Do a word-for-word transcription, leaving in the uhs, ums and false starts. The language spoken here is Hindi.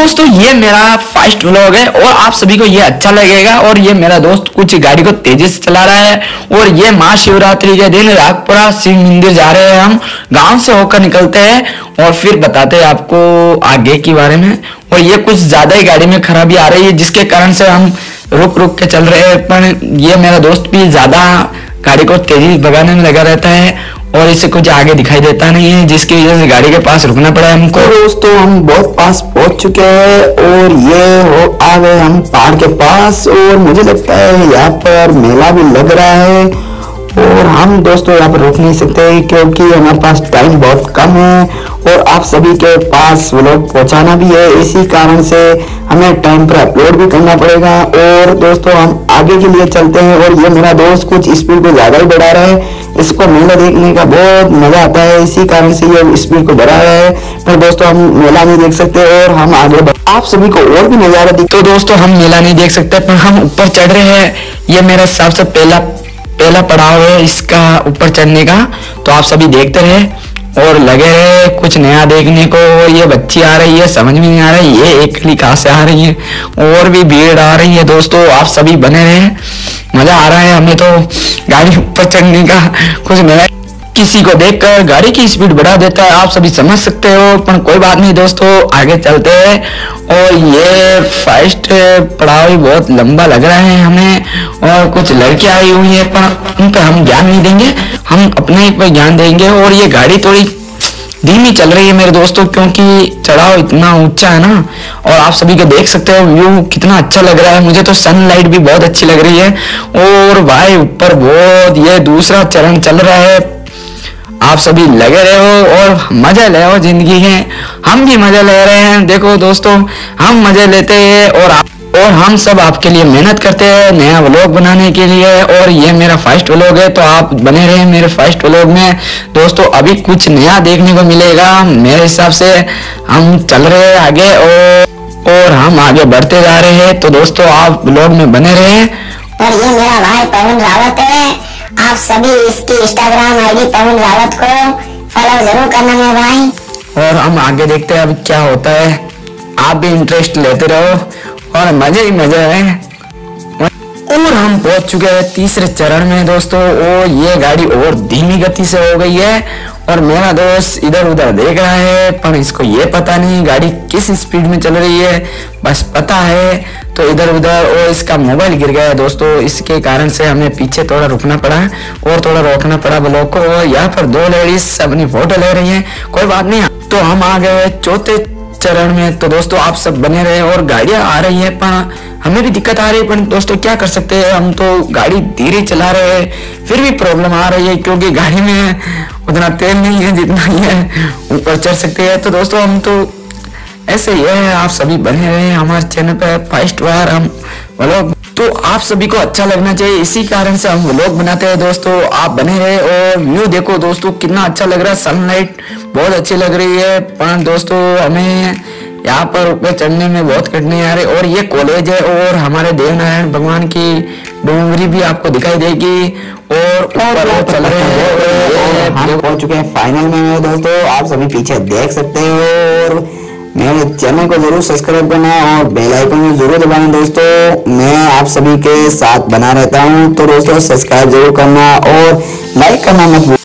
दोस्तों ये मेरा फर्स्ट व्लॉग है और आप सभी को ये अच्छा लगेगा। और ये मेरा दोस्त कुछ गाड़ी को तेजी से चला रहा है और ये महाशिवरात्रि के दिन रागपुरा शिव मंदिर जा रहे हैं। हम गांव से होकर निकलते हैं और फिर बताते हैं आपको आगे के बारे में। और ये कुछ ज्यादा ही गाड़ी में खराबी आ रही है जिसके कारण से हम रुक रुक के चल रहे हैं। पर ये मेरा दोस्त भी ज्यादा गाड़ी को तेजी भगाने में लगा रहता है और इसे कुछ आगे दिखाई देता नहीं है जिसकी वजह से गाड़ी के पास रुकना पड़ा है हमको। दोस्तों हम बहुत पास पहुंच चुके हैं और ये हो आ गए हम पहाड़ के पास। और मुझे लगता है यहाँ पर मेला भी लग रहा है और हम दोस्तों यहाँ पर रुक नहीं सकते क्योंकि हमारे पास टाइम बहुत कम है और आप सभी के पास व्लॉग पहुंचाना भी है। इसी कारण से हमें टाइम पर अपलोड भी करना पड़ेगा। और दोस्तों हम आगे के लिए चलते हैं और ये मेरा दोस्त कुछ स्पीड को ज्यादा ही बढ़ा रहा है। इसको मेला देखने का बहुत मजा आता है, इसी कारण से ये स्पीड को बढ़ा रहा है। पर दोस्तों हम मेला नहीं देख सकते और हम आगे आप सभी को और भी नजारा दिख। तो दोस्तों हम मेला नहीं देख सकते पर हम ऊपर चढ़ रहे हैं। ये मेरा सबसे पहला पहला पड़ाव है इसका ऊपर चढ़ने का। तो आप सभी देखते रहे और लगे रहे कुछ नया देखने को। ये बच्ची आ रही है, समझ में नहीं आ रहा है ये एक कली कहाँ से आ रही है और भी भीड़ आ रही है। दोस्तों आप सभी बने रहे, मजा आ रहा है हमें तो गाड़ी ऊपर चढ़ने का। कुछ नया किसी को देखकर गाड़ी की स्पीड बढ़ा देता है, आप सभी समझ सकते हो। पर कोई बात नहीं दोस्तों आगे चलते हैं। और ये फर्स्ट पड़ाव ही बहुत लंबा लग रहा है हमें और कुछ लड़कियां आई हुई है पर उन पर हम ज्ञान नहीं देंगे, हम अपने ही पर ज्ञान देंगे। और ये गाड़ी थोड़ी धीमी चल रही है मेरे दोस्तों क्योंकि चढ़ाव इतना ऊंचा है ना। और आप सभी को देख सकते हो व्यू कितना अच्छा लग रहा है। मुझे तो सनलाइट भी बहुत अच्छी लग रही है। और भाई ऊपर बहुत ये दूसरा चरण चल रहा है, आप सभी लगे रहे हो और मजा ले हो जिंदगी है। हम भी मजा ले रहे हैं। देखो दोस्तों हम मजे लेते हैं और और हम सब आपके लिए मेहनत करते हैं नया व्लॉग बनाने के लिए। और ये मेरा फर्स्ट व्लॉग है तो आप बने रहे मेरे फर्स्ट व्लॉग में। दोस्तों अभी कुछ नया देखने को मिलेगा मेरे हिसाब से। हम चल रहे हैं आगे और और हम आगे बढ़ते जा रहे हैं। तो दोस्तों आप व्लॉग में बने रहे। और ये मेरा भाई पवन रावत है, आप सभी इसकी इंस्टाग्राम आईडी पवन रावत को फॉलो जरूर करना मेरे भाई। और हम आगे देखते हैं अब क्या होता है। आप भी इंटरेस्ट लेते रहो और मजे ही मजे है। और हम पहुंच चुके हैं तीसरे चरण में दोस्तों। और ये गाड़ी और धीमी गति से हो गई है और मेरा दोस्त इधर उधर देख रहा है पर इसको ये पता नहीं गाड़ी किस स्पीड में चल रही है, बस पता है तो इधर उधर। और इसका मोबाइल गिर गया है दोस्तों, इसके कारण से हमें पीछे थोड़ा रुकना पड़ा और थोड़ा रोकना पड़ा ब्लॉग को। यहाँ पर दो लेडीज अपनी फोटो ले रही है, कोई बात नहीं। तो हम आ गए चौथे चरण में। तो दोस्तों आप सब बने रहे और गाड़ियां आ रही है पर हमें भी दिक्कत आ रही है। पर दोस्तों क्या कर सकते हैं, हम तो गाड़ी धीरे चला रहे हैं फिर भी प्रॉब्लम आ रही है क्योंकि गाड़ी में उतना तेल नहीं है जितना ये ऊपर चढ़ सकते हैं। तो दोस्तों हम तो ऐसे ही है, आप सभी बने रहे हमारे चैनल पे फर्स्ट बार हम व्लॉग। तो आप सभी को अच्छा लगना चाहिए, इसी कारण से हम व्लॉग बनाते हैं दोस्तों। आप बने रहे और व्यू देखो दोस्तों कितना अच्छा लग रहा है, सनलाइट बहुत अच्छी लग रही है। पर दोस्तों हमें यहाँ पर ऊपर चढ़ने में बहुत कठिनाई आ रही है। और ये कॉलेज है और हमारे देवनारायण भगवान की डोंगरी भी आपको दिखाई देगी और ऊपर वो चल रहे हैं। हम पहुंच चुके हैं फाइनल में मेरे दोस्तों, आप सभी पीछे देख सकते हो। और मेरे चैनल को जरूर सब्सक्राइब करना और बेल आइकन को जरूर दबाना दोस्तों, मैं आप सभी के साथ बना रहता हूँ। तो दोस्तों सब्सक्राइब जरूर करना और लाइक करना मत भूलना।